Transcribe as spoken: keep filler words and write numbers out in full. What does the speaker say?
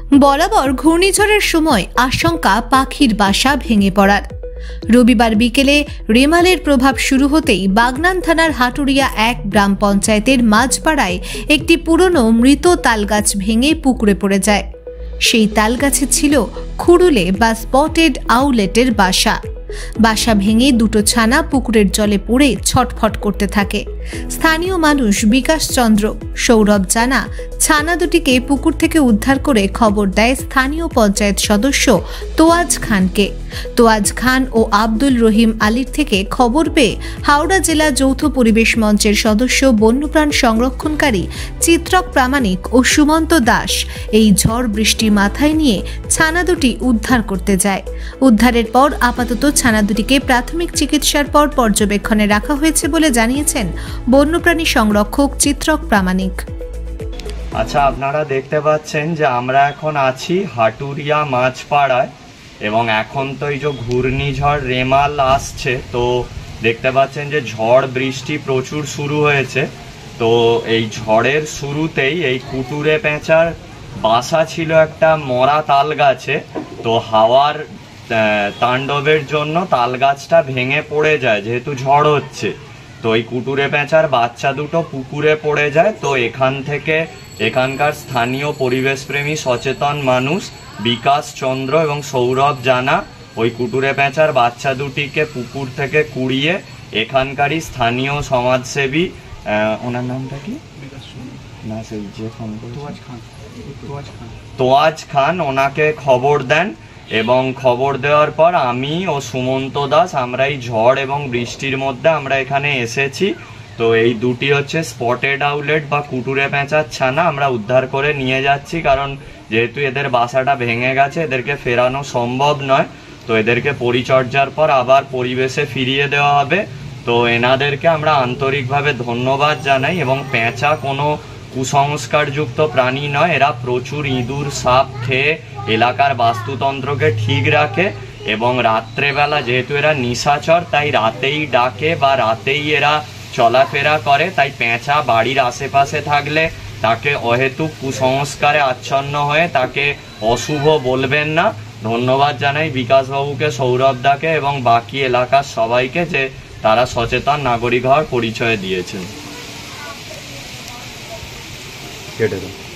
বরাবর ঘূর্ণিঝড়ের সময় আশঙ্কা পাখির বাসা ভেঙে পড়ার। রবিবার বিকেলে রেমালের প্রভাব শুরু হতেই বাগনান থানার হাটুরিয়া এক গ্রাম পঞ্চায়েতের মাঝপাড়ায় একটি পুরনো মৃত তালগাছ ভেঙে পুকুরে পড়ে যায়। সেই তালগাছে ছিল খুড়ুলে বা স্পটেড আউলেটের বাসা। বাসা ভেঙে দুটো ছানা পুকুরের জলে পড়ে ছটফট করতে থাকে। স্থানীয় মানুষ বিকাশ চন্দ্র, সৌরভ জানা ছানা দুটিকে পুকুর থেকে উদ্ধার করে খবর দেয় স্থানীয় পঞ্চায়েত সদস্য তোয়াজ খানকে। তোয়াজ খান ও আব্দুল রহিম আলীর থেকে খবর পেয়ে হাওড়া জেলা যৌথ পরিবেশ মঞ্চের সদস্য বন্যপ্রাণ সংরক্ষণকারী চিত্রক প্রামাণিক ও সুমন্ত দাস এই ঝড় বৃষ্টি মাথায় নিয়ে ছানা দুটি উদ্ধার করতে যায়। উদ্ধারের পর আপাতত ছানা দুটিকে প্রাথমিক চিকিৎসার পর পর্যবেক্ষণে রাখা হয়েছে বলে জানিয়েছেন বন্যপ্রাণী সংরক্ষক চিত্রক প্রামাণিক। আচ্ছা, আপনারা দেখতে পাচ্ছেন যে আমরা এখন আছি হাটুরিয়া মাঝপাড়ায় এবং এখন তো এই যে ঘূর্ণিঝড় রেমাল আসছে, তো দেখতে পাচ্ছেন যে ঝড় বৃষ্টি প্রচুর শুরু হয়েছে। তো এই ঝড়ের শুরুতেই এই কুটুরে পেঁচার বাসা ছিল একটা মরা তাল গাছে। তো হাওয়ার তাণ্ডবের জন্য তাল গাছটা ভেঙে পড়ে যায় যেহেতু ঝড় হচ্ছে। তো এই কুটুরে পেঁচার বাচ্চা দুটো পুকুরে পড়ে যায়। তো এখান থেকে এখানকার স্থানীয় পরিবেশপ্রেমী সচেতন মানুষ বিকাশ চন্দ্র এবং সৌরভ জানা ওই কুটুরে পেঁচার বাচ্চা দুটিকে পুকুর থেকে কুড়িয়ে এখানকারই স্থানীয় সমাজসেবী, ওনার নামটা কি না সেই যে ফোন তোয়াজ খান, ওনাকে খবর দেন এবং খবর দেওয়ার পর আমি ও সুমন্ত দাস আমরা এই ঝড় এবং বৃষ্টির মধ্যে আমরা এখানে এসেছি। তো এই দুটি হচ্ছে স্পটেড আউলেট বা কুটুরে পেঁচার ছানা আমরা উদ্ধার করে নিয়ে যাচ্ছি, কারণ যেহেতু এদের বাসাটা ভেঙে গেছে এদেরকে ফেরানো সম্ভব নয়। তো এদেরকে পরিচর্যার পর আবার পরিবেশে ফিরিয়ে দেওয়া হবে। তো এনাদেরকে আমরা আন্তরিকভাবে ধন্যবাদ জানাই। এবং পেঁচা কোনো কুসংস্কারযুক্ত প্রাণী নয়, এরা প্রচুর ইঁদুর সাপ খেয়ে এলাকার বাস্তুতন্ত্রকে ঠিক রাখে এবং রাত্রেবেলা যেহেতু এরা নিশাচর তাই রাতেই ডাকে বা রাতেই এরা চলাফেরা করে। তাই পেঁচা বাড়ির আশেপাশে থাকলে তাকে অহেতুক কুসংস্কারে আচ্ছন্ন হয়ে তাকে অশুভ বলবেন না। ধন্যবাদ জানাই বিকাশবাবুকে, সৌরভদাকে এবং বাকি এলাকার সবাইকে যে তারা সচেতন নাগরিক হওয়ার পরিচয় দিয়েছেন। কেটে দাও।